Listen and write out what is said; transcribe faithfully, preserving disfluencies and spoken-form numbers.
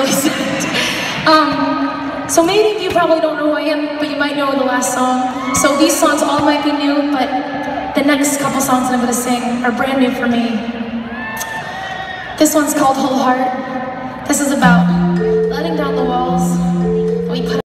really sad. Um, so many of you probably don't know who I am, but you might know the last song. So these songs all might be new, but the next couple songs that I'm gonna sing are brand new for me. This one's called Whole Heart. This is about letting down the walls that we put